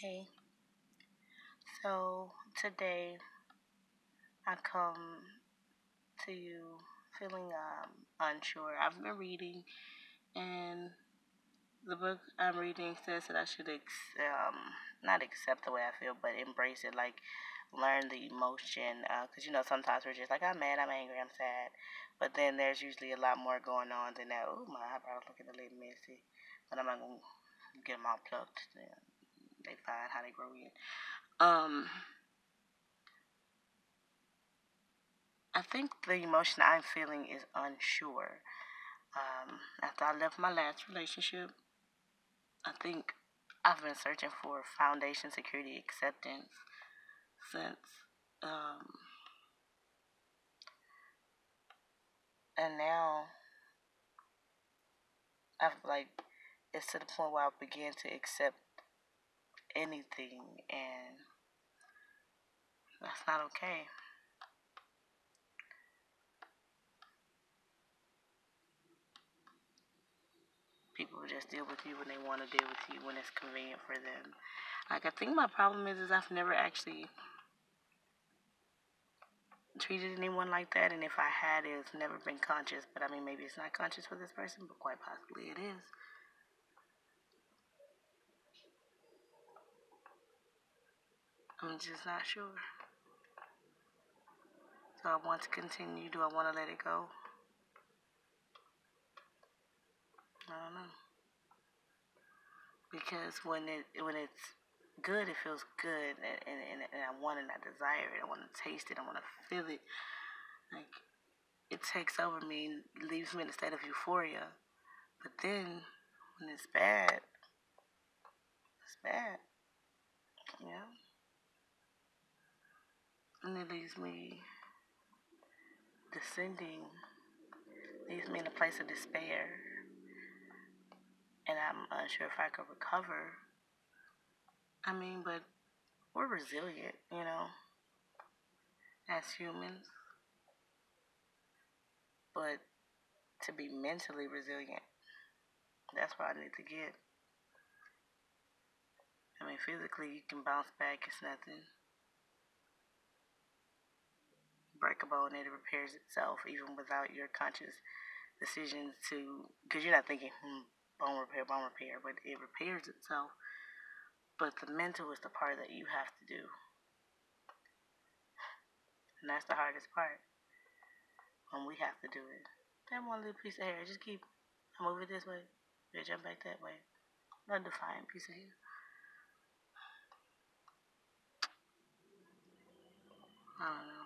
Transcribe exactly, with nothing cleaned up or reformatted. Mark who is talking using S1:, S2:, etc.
S1: Hey, so today I come to you feeling um, unsure. I've been reading, and the book I'm reading says that I should ex- um, not accept the way I feel, but embrace it, like learn the emotion. Because you know, sometimes we're just like, I'm mad, I'm angry, I'm sad, but then there's usually a lot more going on than that. Oh, my eyebrows looking a little messy, but I'm not gonna get them all plucked. They find how they grow in. Um, I think the emotion I'm feeling is unsure. Um, after I left my last relationship, I think I've been searching for foundation, security, acceptance since. Um, and now I've like, it's to the point where I begin to accept anything, and that's not okay. People just deal with you when they want to deal with you when it's convenient for them. Like I think my problem is, is I've never actually treated anyone like that, and if I had, it's never been conscious. But I mean, maybe it's not conscious for this person, but quite possibly it is. I'm just not sure. So I want to continue. Do I want to let it go? I don't know. Because when it when it's good, it feels good, and, and, and, and I want it, I desire it, I want to taste it, I want to feel it. Like it takes over me and leaves me in a state of euphoria. But then when it's bad, it's bad. Yeah, and it leaves me descending, leaves me in a place of despair, and I'm unsure if I could recover. I mean, but we're resilient, you know, as humans. But to be mentally resilient, that's what I need to get. I mean, physically, you can bounce back, it's nothing. Break a bone and it repairs itself, even without your conscious decisions to, because you're not thinking, hmm, bone repair, bone repair, but it repairs itself. But the mental is the part that you have to do. And that's the hardest part when we have to do it. That one little piece of hair, just keep, I move it this way, then jump back that way. Not defiant piece of hair. I don't know.